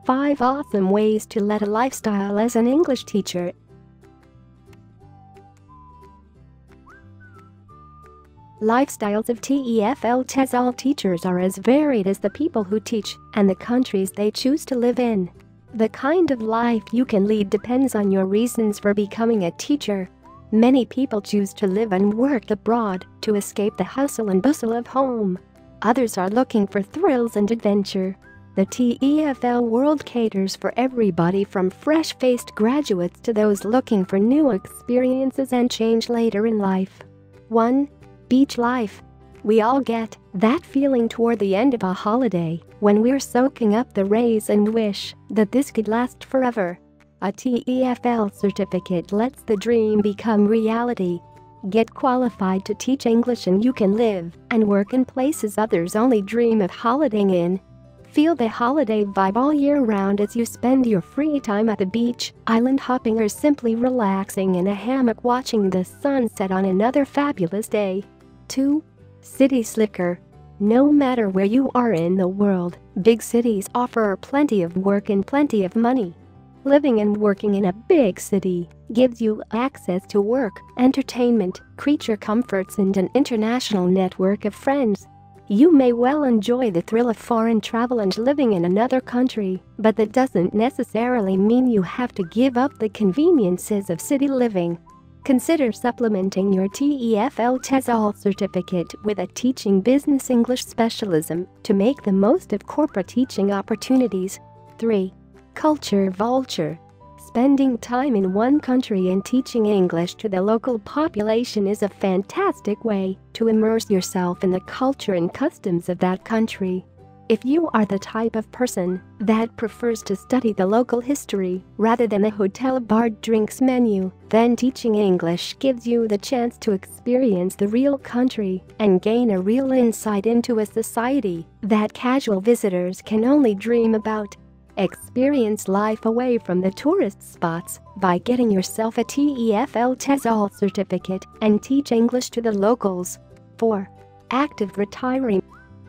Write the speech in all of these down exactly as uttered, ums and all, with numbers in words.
five awesome ways to lead a lifestyle as an English teacher. Lifestyles of T E F L TESOL teachers are as varied as the people who teach and the countries they choose to live in. The kind of life you can lead depends on your reasons for becoming a teacher. Many people choose to live and work abroad to escape the hustle and bustle of home. Others are looking for thrills and adventure. The T E F L world caters for everybody from fresh-faced graduates to those looking for new experiences and change later in life. one. Beach life. We all get that feeling toward the end of a holiday when we're soaking up the rays and wish that this could last forever. A T E F L certificate lets the dream become reality. Get qualified to teach English and you can live and work in places others only dream of holidaying in. Feel the holiday vibe all year round as you spend your free time at the beach, island hopping, or simply relaxing in a hammock watching the sunset on another fabulous day. two. City slicker. No matter where you are in the world, big cities offer plenty of work and plenty of money. Living and working in a big city gives you access to work, entertainment, creature comforts, and an international network of friends. You may well enjoy the thrill of foreign travel and living in another country, but that doesn't necessarily mean you have to give up the conveniences of city living. Consider supplementing your T E F L TESOL certificate with a teaching business English specialism to make the most of corporate teaching opportunities. three. Culture vulture. Spending time in one country and teaching English to the local population is a fantastic way to immerse yourself in the culture and customs of that country. If you are the type of person that prefers to study the local history rather than the hotel bar drinks menu, then teaching English gives you the chance to experience the real country and gain a real insight into a society that casual visitors can only dream about. Experience life away from the tourist spots by getting yourself a T E F L TESOL certificate and teach English to the locals. four. Active retiree.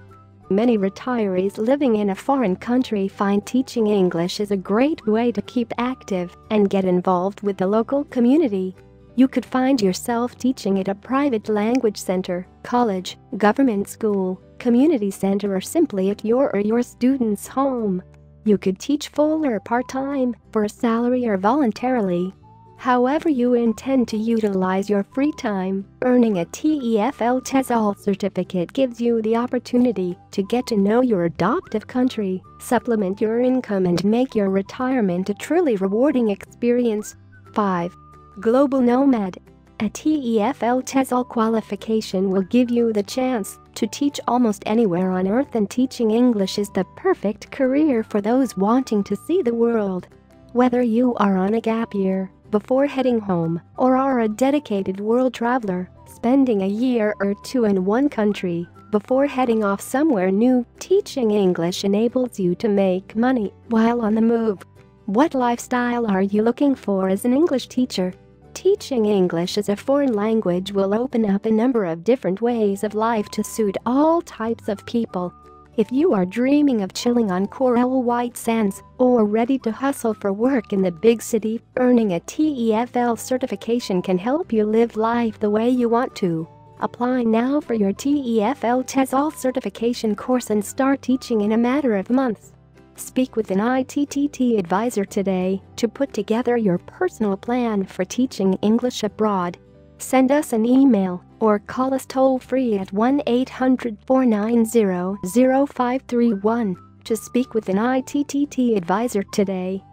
Many retirees living in a foreign country find teaching English is a great way to keep active and get involved with the local community. You could find yourself teaching at a private language center, college, government school, community center, or simply at your or your student's home. You could teach full or part-time, for a salary or voluntarily. However you intend to utilize your free time, earning a T E F L TESOL certificate gives you the opportunity to get to know your adoptive country, supplement your income, and make your retirement a truly rewarding experience. five. Global nomad. A T E F L TESOL qualification will give you the chance to teach almost anywhere on earth, and teaching English is the perfect career for those wanting to see the world. Whether you are on a gap year before heading home or are a dedicated world traveler, spending a year or two in one country before heading off somewhere new, teaching English enables you to make money while on the move. What lifestyle are you looking for as an English teacher? Teaching English as a foreign language will open up a number of different ways of life to suit all types of people. If you are dreaming of chilling on coral white sands or ready to hustle for work in the big city, earning a T E F L certification can help you live life the way you want to. Apply now for your T E F L TESOL certification course and start teaching in a matter of months. Speak with an I T T T advisor today to put together your personal plan for teaching English abroad. Send us an email or call us toll-free at one eight hundred, four nine zero, zero five three one to speak with an I T T T advisor today.